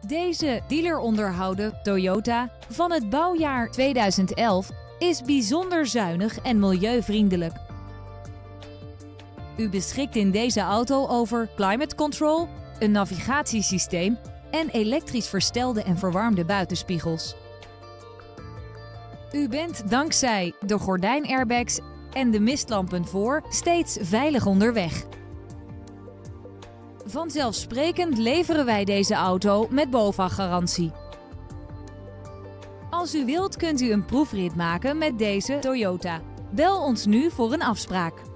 Deze dealeronderhouden Toyota van het bouwjaar 2011 is bijzonder zuinig en milieuvriendelijk. U beschikt in deze auto over climate control, een navigatiesysteem en elektrisch verstelde en verwarmde buitenspiegels. U bent dankzij de gordijnairbags en de mistlampen voor steeds veilig onderweg. Vanzelfsprekend leveren wij deze auto met BOVAG-garantie. Als u wilt kunt u een proefrit maken met deze Toyota. Bel ons nu voor een afspraak.